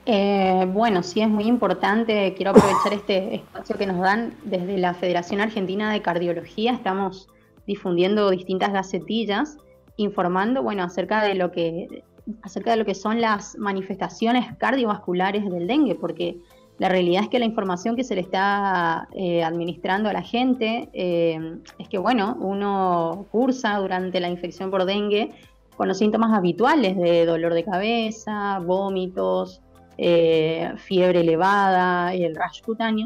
Bueno, sí es muy importante. Quiero aprovechar este espacio que nos dan desde la Federación Argentina de Cardiología. Estamos difundiendo distintas gacetillas informando, bueno, acerca de lo que son las manifestaciones cardiovasculares del dengue, porque la realidad es que la información que se le está administrando a la gente es que, bueno, uno cursa durante la infección por dengue con los síntomas habituales de dolor de cabeza, vómitos, fiebre elevada y el rash cutáneo,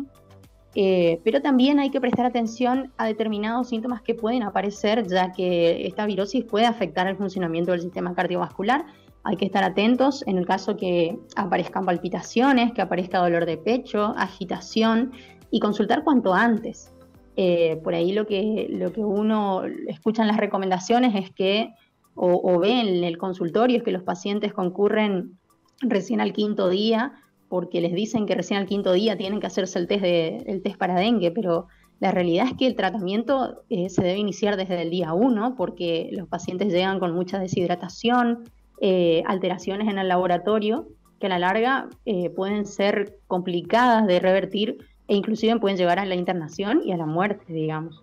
pero también hay que prestar atención a determinados síntomas que pueden aparecer, ya que esta virosis puede afectar el funcionamiento del sistema cardiovascular. Hay que estar atentos en el caso que aparezcan palpitaciones, que aparezca dolor de pecho, agitación, y consultar cuanto antes. Por ahí lo que uno escucha en las recomendaciones es que, o ve en el consultorio, es que los pacientes concurren recién al quinto día, porque les dicen que recién al quinto día tienen que hacerse el test para dengue, pero la realidad es que el tratamiento se debe iniciar desde el día uno, porque los pacientes llegan con mucha deshidratación, alteraciones en el laboratorio, que a la larga pueden ser complicadas de revertir e inclusive pueden llevar a la internación y a la muerte, digamos.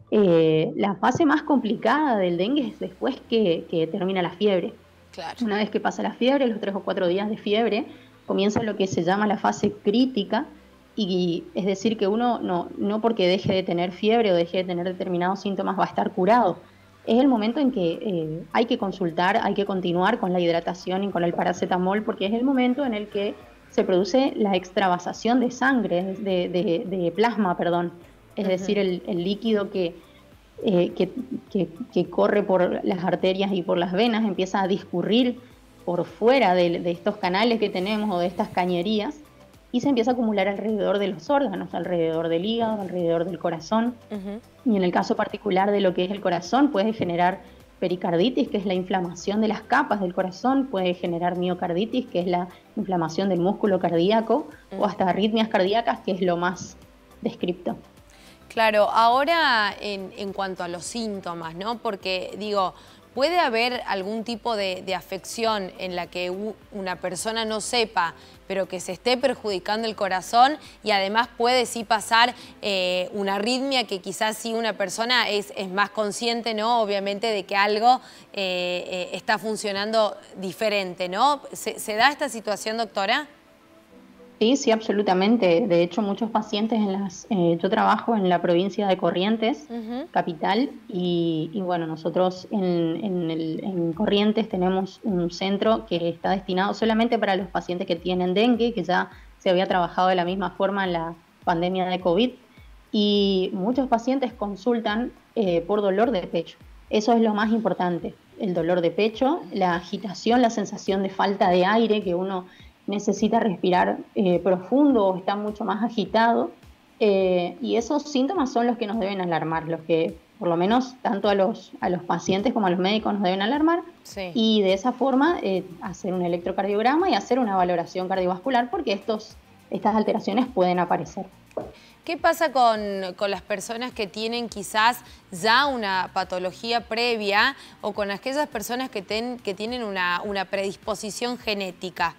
La fase más complicada del dengue es después que termina la fiebre. Claro. Una vez que pasa la fiebre, los 3 o 4 días de fiebre, comienza lo que se llama la fase crítica, y es decir, que uno no porque deje de tener fiebre o deje de tener determinados síntomas va a estar curado. Es el momento en que hay que consultar, hay que continuar con la hidratación y con el paracetamol, porque es el momento en el que se produce la extravasación de sangre, de plasma, perdón. Es decir, el líquido eh, que, que corre por las arterias y por las venas, empieza a discurrir por fuera de estos canales que tenemos o de estas cañerías, y se empieza a acumular alrededor de los órganos, alrededor del hígado, alrededor del corazón. Ujú. Y en el caso particular de lo que es el corazón, puede generar pericarditis, que es la inflamación de las capas del corazón, puede generar miocarditis, que es la inflamación del músculo cardíaco, o hasta arritmias cardíacas, que es lo más descripto. Claro, ahora en cuanto a los síntomas, ¿no? Porque digo, puede haber algún tipo de afección en la que una persona no sepa, pero que se esté perjudicando el corazón, y además puede sí pasar una arritmia que quizás sí una persona es más consciente, ¿no? Obviamente de que algo está funcionando diferente, ¿no? ¿Se da esta situación, doctora? Sí, sí, absolutamente. De hecho, muchos pacientes yo trabajo en la provincia de Corrientes, Ujú. capital, y bueno, nosotros en Corrientes tenemos un centro que está destinado solamente para los pacientes que tienen dengue, que ya se había trabajado de la misma forma en la pandemia de COVID, y muchos pacientes consultan por dolor de pecho. Eso es lo más importante, el dolor de pecho, la agitación, la sensación de falta de aire, que uno necesita respirar profundo o está mucho más agitado. Y esos síntomas son los que nos deben alarmar, los que por lo menos tanto a los pacientes como a los médicos nos deben alarmar, Sí. y de esa forma hacer un electrocardiograma y hacer una valoración cardiovascular, porque estas alteraciones pueden aparecer. ¿Qué pasa con las personas que tienen quizás ya una patología previa, o con aquellas personas que tienen una predisposición genética?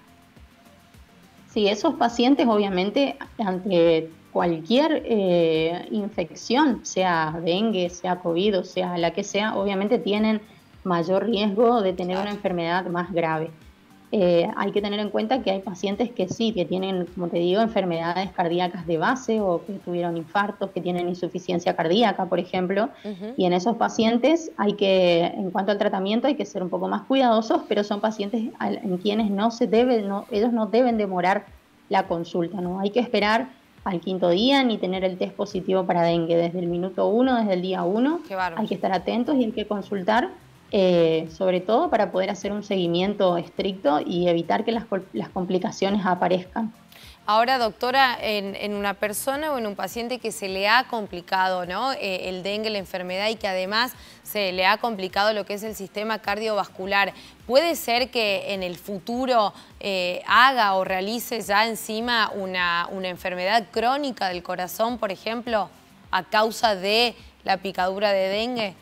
Sí, esos pacientes obviamente ante cualquier infección, sea dengue, sea COVID o sea la que sea, obviamente tienen mayor riesgo de tener una Claro. enfermedad más grave. Hay que tener en cuenta que hay pacientes que sí, que tienen, como te digo, enfermedades cardíacas de base, o que tuvieron infartos, que tienen insuficiencia cardíaca, por ejemplo, Ujú. y en esos pacientes en cuanto al tratamiento, hay que ser un poco más cuidadosos, pero son pacientes en quienes ellos no deben demorar la consulta, ¿no? Hay que esperar al quinto día ni tener el test positivo para dengue desde el minuto uno, desde el día uno. Qué bárbaro. Hay que estar atentos y hay que consultar, sobre todo para poder hacer un seguimiento estricto y evitar que las complicaciones aparezcan. Ahora, doctora, en una persona o en un paciente que se le ha complicado, ¿no? El dengue, la enfermedad, y que además se le ha complicado lo que es el sistema cardiovascular, ¿puede ser que en el futuro haga o realice ya encima una enfermedad crónica del corazón, por ejemplo, a causa de la picadura de dengue?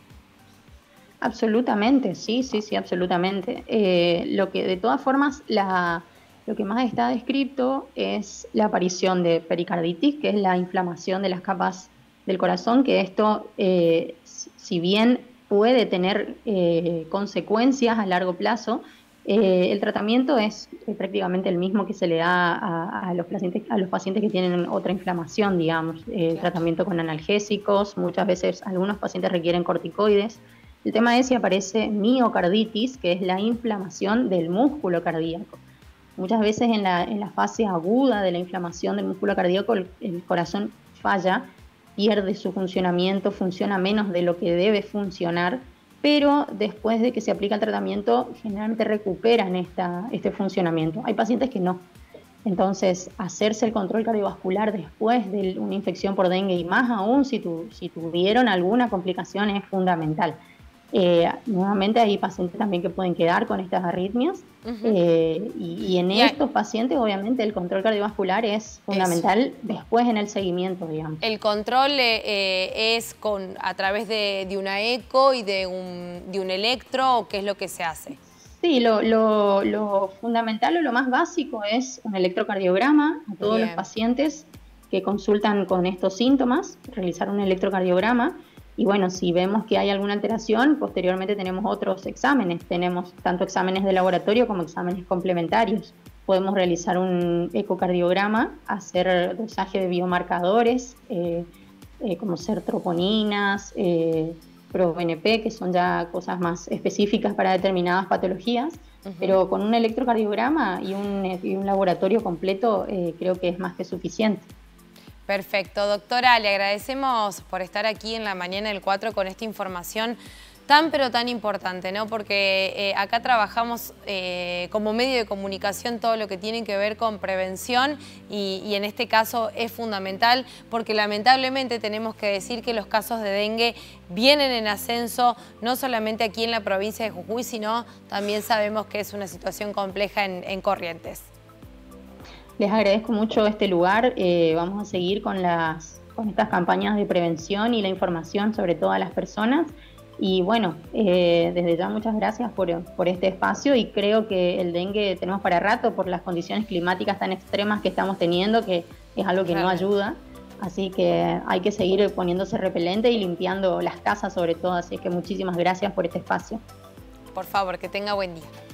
Absolutamente, sí, sí, sí, absolutamente. Lo que de todas formas, lo que más está descrito es la aparición de pericarditis, que es la inflamación de las capas del corazón, que esto, si bien puede tener consecuencias a largo plazo, el tratamiento es prácticamente el mismo que se le da a los pacientes que tienen otra inflamación, digamos, tratamiento con analgésicos, muchas veces algunos pacientes requieren corticoides. El tema es si aparece miocarditis, que es la inflamación del músculo cardíaco. Muchas veces en la fase aguda de la inflamación del músculo cardíaco el corazón falla, pierde su funcionamiento, funciona menos de lo que debe funcionar, pero después de que se aplica el tratamiento generalmente recuperan este funcionamiento. Hay pacientes que no. Entonces, hacerse el control cardiovascular después de una infección por dengue y más aún si tuvieron alguna complicación es fundamental. Nuevamente hay pacientes también que pueden quedar con estas arritmias y en estos pacientes obviamente el control cardiovascular es fundamental después en el seguimiento, digamos. ¿El control es a través de una eco y de un electro o qué es lo que se hace? Sí, lo fundamental o lo más básico es un electrocardiograma a todos los pacientes que consultan con estos síntomas, realizar un electrocardiograma. Y bueno, si vemos que hay alguna alteración, posteriormente tenemos otros exámenes. Tenemos tanto exámenes de laboratorio como exámenes complementarios. Podemos realizar un ecocardiograma, hacer dosaje de biomarcadores, como ser troponinas, ProBNP, que son ya cosas más específicas para determinadas patologías. Pero con un electrocardiograma y un laboratorio completo creo que es más que suficiente. Perfecto. Doctora, le agradecemos por estar aquí en la mañana del 4 con esta información tan pero tan importante, ¿no? Porque acá trabajamos como medio de comunicación todo lo que tiene que ver con prevención y en este caso es fundamental porque lamentablemente tenemos que decir que los casos de dengue vienen en ascenso, no solamente aquí en la provincia de Jujuy, sino también sabemos que es una situación compleja en Corrientes. Les agradezco mucho este lugar, vamos a seguir con estas campañas de prevención y la información sobre todas las personas y bueno, desde ya muchas gracias por este espacio y creo que el dengue tenemos para rato por las condiciones climáticas tan extremas que estamos teniendo, que es algo que no ayuda, así que hay que seguir poniéndose repelente y limpiando las casas sobre todo, así que muchísimas gracias por este espacio. Por favor, que tenga buen día.